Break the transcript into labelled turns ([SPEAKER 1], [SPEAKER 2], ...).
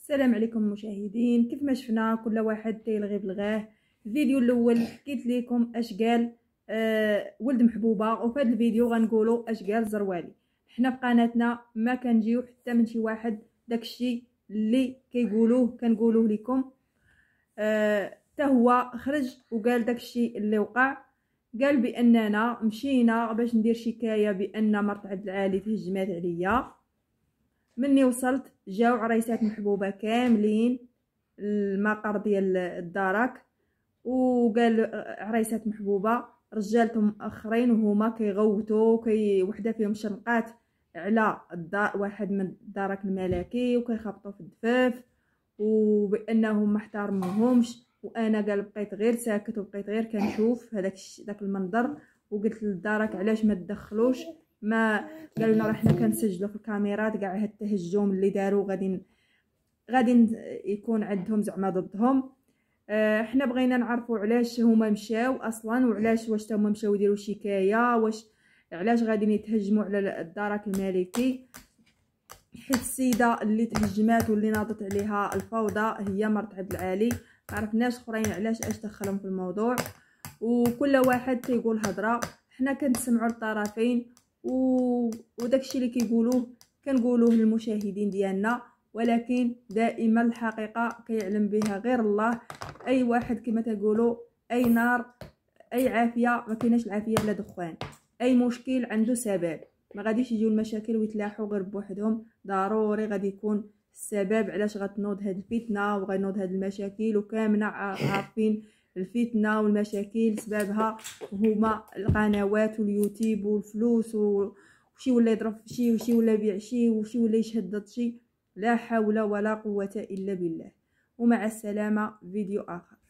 [SPEAKER 1] السلام عليكم مشاهدين. كيف ما شفنا كل واحد تيلغي بلغاه. الفيديو الاول حكيت لكم اش قال ولد محبوبه، وفي هذا الفيديو غنقولوا اش قال زروالي. حنا في قناتنا ما كنجيو حتى من شي واحد، داكشي اللي كيقولوه كنقولوه لكم. حتى هو خرج وقال داكشي اللي وقع. قال باننا مشينا باش ندير شكايه بان مرت عبد العالي تهجمات عليا. مني وصلت جاو عريسات محبوبه كاملين المقر ديال الدرك، وقال عريسات محبوبه رجالتهم اخرين وهما كيغوتوا وحده فيهم شنقات على واحد من الدرك الملكي وكيخبطوا في الدفاف، وبانهم ما احترموهمش. وانا قال بقيت غير ساكت وبقيت غير كنشوف داك المنظر، وقلت للدرك علاش ما تدخلوش. ما قالوا لنا راه حنا كنسجلوا في الكاميرات كاع هاد التهجم اللي داروا غادي يكون عندهم زعما ضدهم. حنا بغينا نعرفوا علاش هما مشاو اصلا، وعلاش واش هما مشاو يديروا شكايه، علاش غادي يتهجموا على الدرك الملكي. حيت السيده اللي تهجمات واللي ناضت عليها الفوضى هي مرت عبد العالي. ما عرفناش اخرين علاش اش دخلهم في الموضوع، وكل واحد تيقول هضره. حنا كنسمعوا الطرفين وداكشي اللي كيقولوه كنقولوه للمشاهدين ديالنا، ولكن دائما الحقيقه كيعلم بها غير الله. اي واحد كما تقولوا اي نار اي عافيه، ما كايناش العافيه بلا دخان. اي مشكل عنده سبب، ما غاديش يجيو المشاكل ويتلاحوا غير بوحدهم. ضروري غادي يكون السبب علاش غتنوض هاد الفتنه وغنوض هاد المشاكل، وكاملنا عارفين الفتنه والمشاكل سببها هما القنوات واليوتيوب والفلوس، وشي ولا يضرب في شي وشي ولا يبيع شي وشي ولا يشهد ضد شي. لا حول ولا قوه الا بالله. ومع السلامه، فيديو اخر.